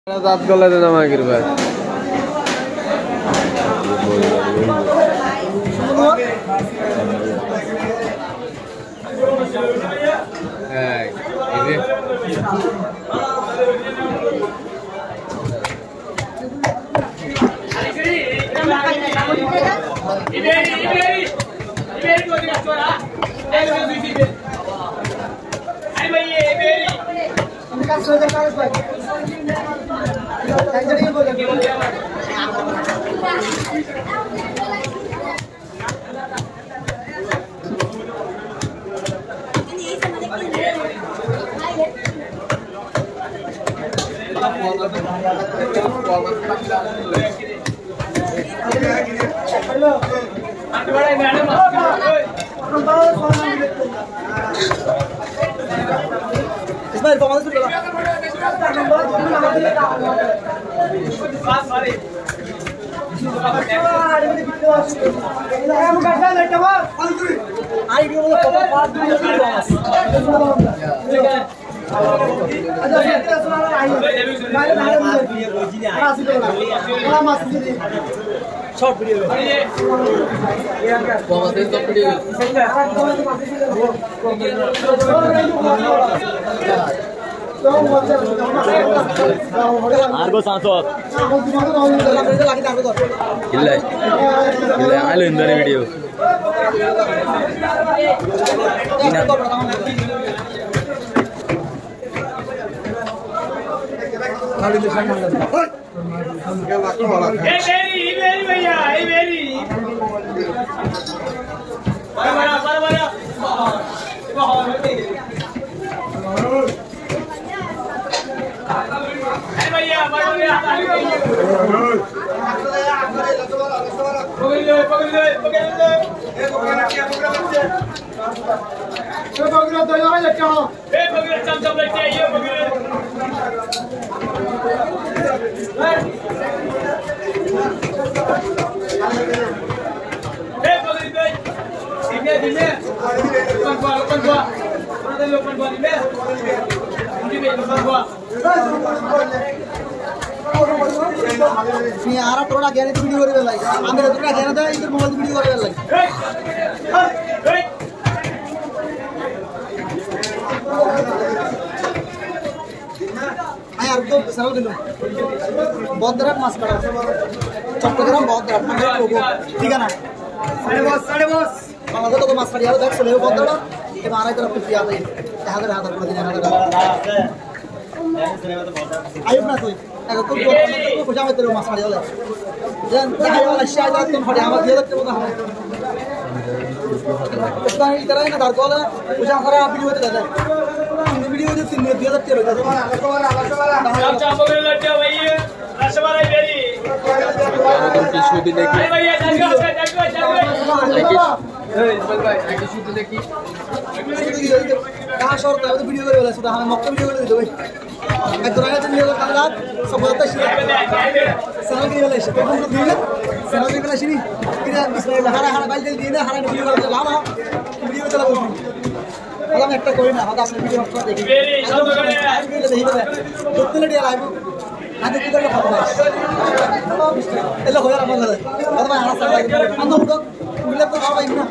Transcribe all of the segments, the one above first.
दात गला देना मागिर भाई Ismail, vamos a short video. Argo Sanso. Illa alu indari video. भैया ini arah turun lagi ini video ini lagi ambil turun lagi nanti itu mobile video ini lagi ayo aku serau dulu बहुत दरार मास करा चट्टग्राम बहुत दरार मैं लोगो ठीक है ना साढ़े बस बांग्लादेश तो मास करिया देख सुने बहुत दरार ये मारा तरफ कुछ याद है यहाँ कर यहाँ कर आयुब ना कोई अगर कुछ कुछ आमे तेरे मास करिया ले जन यहाँ वाला शायद तुम हरे आवाज़ दिया लगते हो तो हमें इसका इतना ही ना दार कोला कुछ आखिर आप वीडियो देते हैं वीडियो जो तीन दिया लगते हो तो कहाँ शॉर्ट है तो वीडियो करे वाला सुधा हमें मौका वीडियो करे दे भाई एक तरह से वीडियो कर रहा सब होता है सनल के वाला है तो हम लोग दिए सनल के वाला शनी किधर इसमें हरा हरा बाल जल्दी ना हरा वीडियो कर लावा वीडियो चला बोल अगर मैं एक कोई ना होगा अपने वीडियो अपना देखिए नहीं तो कितने लड़िया लाइव आधे किधर लगा हुआ है ये लोग हो यार मंगल और मैं हरा सब अंदर उनको मिले तो आओ भाई ना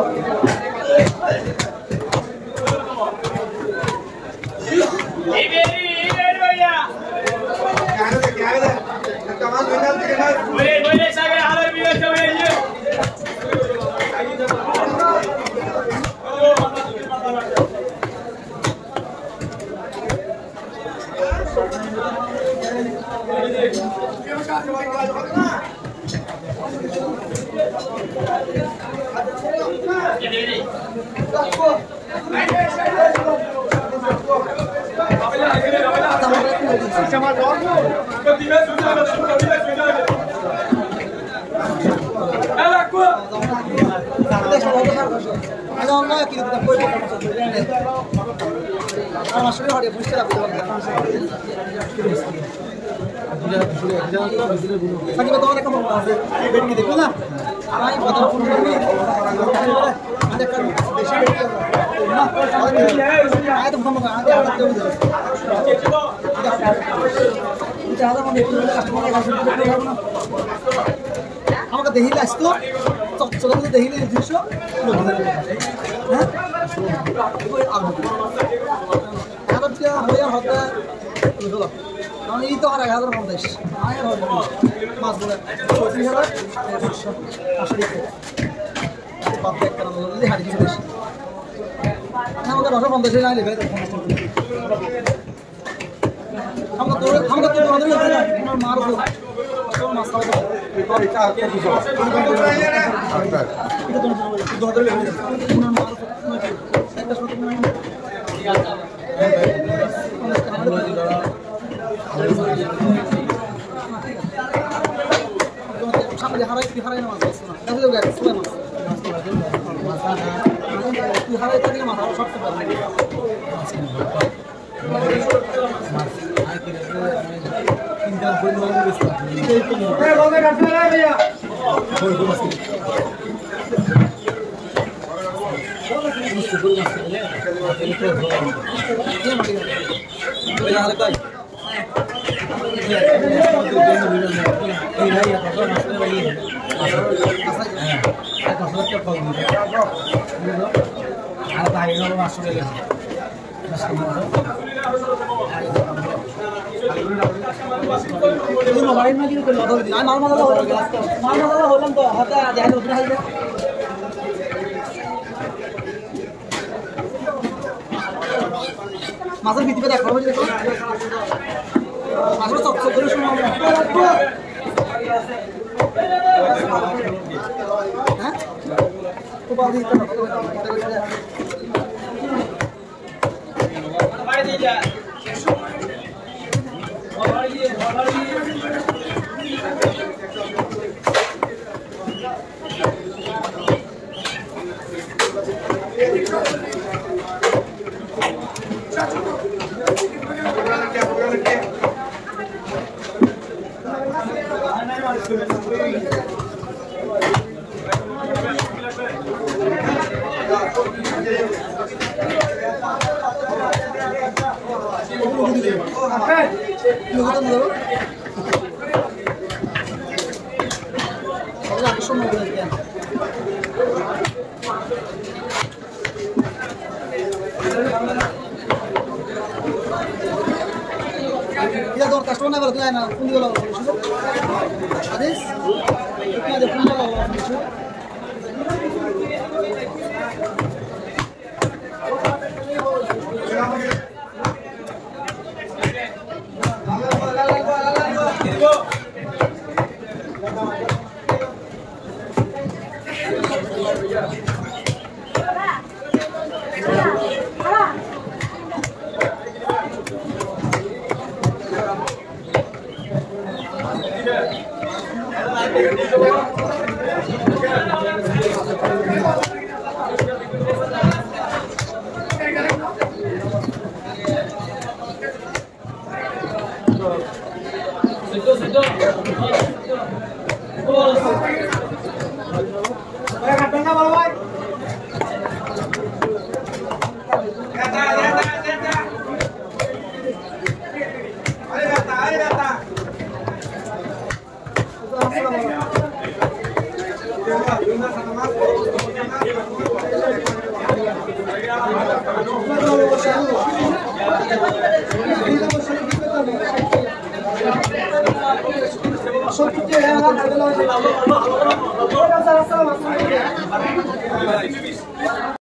क्या है कमाल विनर बोले सागर हालर भी है ये আমাকে দেখিলে আসতো চকচকে দেখিলে দৃশ্য হ্যাঁ এই তো আর 1050 মাছ বলে 35,000 হাড়ি কিছু বেশি আমাকে 950 না নেবে আমাকে তো মার মাছ খাওয়া সামনে হারাই না মাছ হারাই থেকে মাছ সবচেয়ে ভালো মাছের ভিত্তিতে দেখো মাছের চকচক করে শোনা হ্যাঁ कस्टमर ना बोलते हैं ना कुंडी वाला आदेश कितना दे कुंडी वाला